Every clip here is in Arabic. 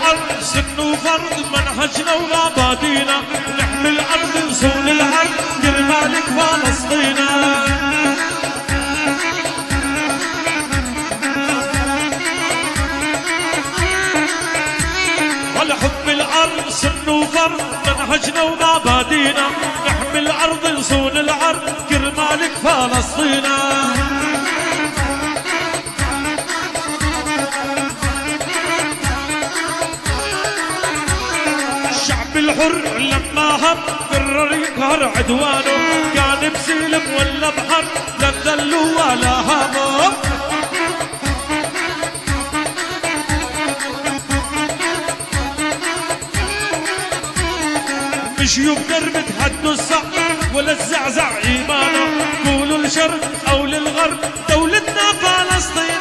العرس انه فرض منهجنا ومبادينا، نحمي الارض نصون العرض كرمالك فلسطينا. والحب العرس انه فرض منهجنا ومبادينا، نحمي الارض نصون العرض كرمالك فلسطينا. الحر لما هم قرر يقهر عدوانه، كان بسلم ولا بحر لا ذل ولا همه. مش يقدر بتحدوا الصعب ولا الزعزع ايمانه، قولوا للشرق او للغرب دولتنا فلسطين.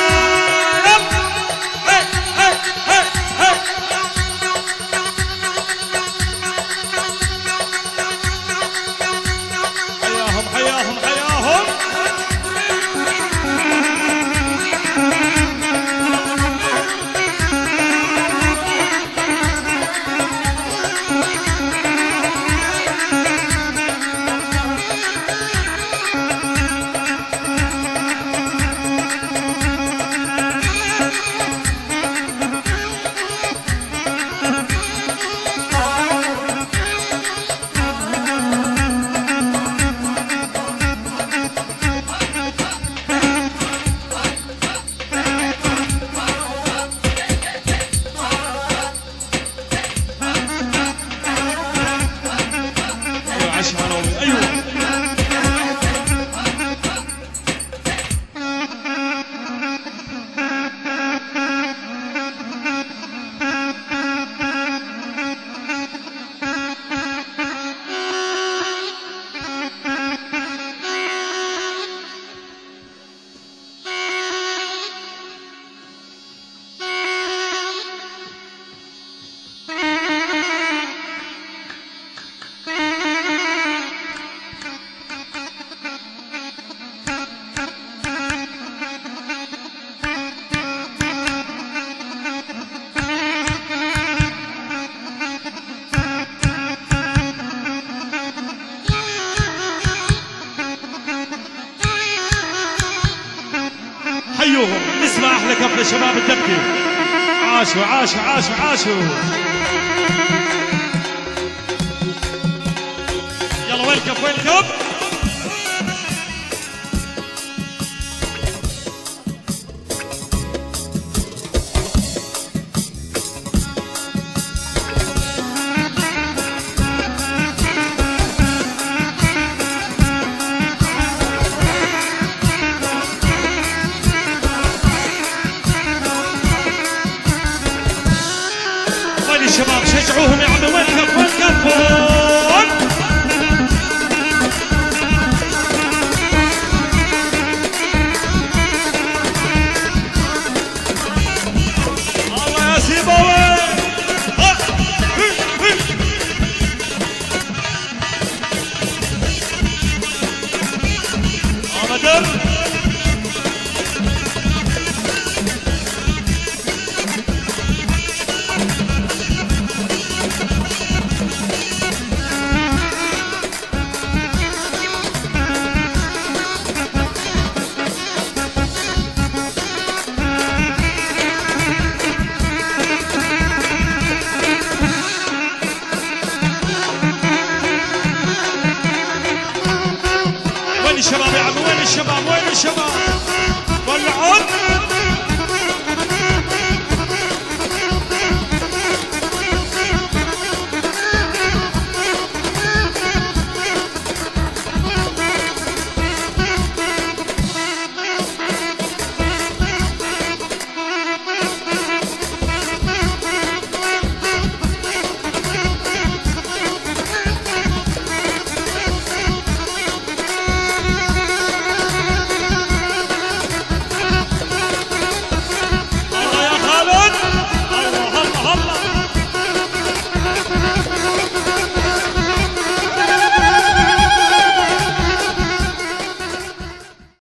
حيوهم نسمع احلى كفله شباب الدبكه. عاشوا عاشوا عاشوا عاشوا. يلا وين الكف وين الكف؟ شجعوهم يا عمي وين الكف؟